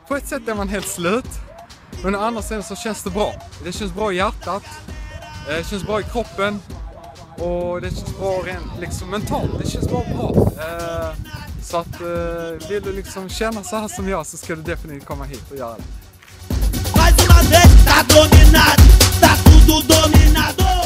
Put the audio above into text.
på ett sätt är man helt slut. Men å andra sidan så känns det bra. Det känns bra i hjärtat. Det känns bra i kroppen. Och det känns bra rent liksom mentalt. Det känns bara bra. Så att vill du liksom känna så här som jag så ska du definitivt komma hit och göra det. Mais uma vez tá dominado, tá tudo dominado.